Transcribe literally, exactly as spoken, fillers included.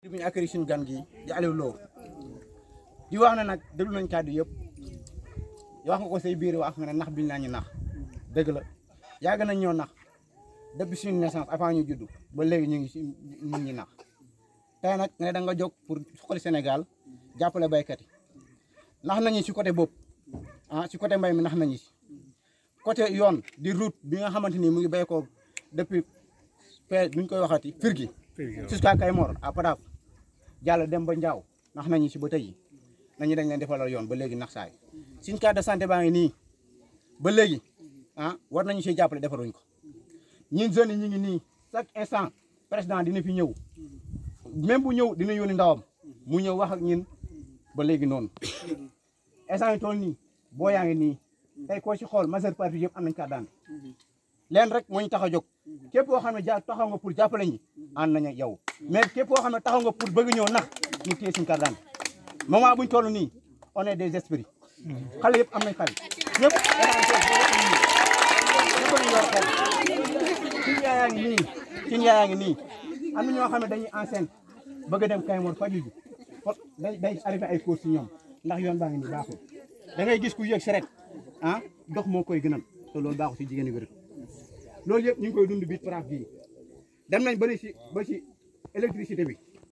di bu ñu accueillir suñu gan gi di Aliou Lo di wax na nag déglu nañ kàddu yëpp wax nga ko say biir wax nga ne nax biñ naa ñu nax dëgg la yàgg nañ ñoo nax depuis suñu naissance avant ñu judd ba léegi ñu ngi si ñu ngi nax tey nag nga ne da nga jóg pour suqali Sénégal jàppale baykat yi nax nañu si côté bopp ah si côté mbay mi nax nañu si côté yoon di route bi nga xamante ni mu ngi béy ko depuis pe nuñ koy waxati firgi jusqu'à Kymor à Padaf jàll dem ba Njaaw nax nañu si ba tey nañu dañ leen defalal yoon ba léegi nax saay suñ carte de santé baa ngi nii ba léegi ah war nañu si jàppale defaruñ ko ñun jeunes yi ñu ngi nii chaque instant président dina fi ñëw même bu ñëw dina yónni ndawam mu ñëw wax ak ñun ba léegi noonu instant yi tool nii boo yaa ngi nii tey koo ci xool majeure partie yëpp am nañ carte d'identité leen rek moo ñu tax a jóg képp koo xam ne ja taxaw nga pour jàppale ñi ànd nañ ak yow mais képp koo xam ne taxaw nga pour bëgg ñëw nax ñu téye suñu carte d'identité moment buñ toll nii on est des esprits xale yëpp am nañ xale ñëpp ñëpp nañ yor xel suñu yaayaa ngi nii suñu yaayaa ngi nii am na ñoo xam ne dañuy enceinte bëgg a dem Kymor faju ji day day arrivé ay courses si ñoom ndax yoon baa ngi nii baaxul da ngay gis ku yëg seret ah dox moo koy gënal te loolu baaxul si jigéen wér loolu yëpp ñu ngi koy dund biir paraaf bii dem nañ ba si ba si électricité bi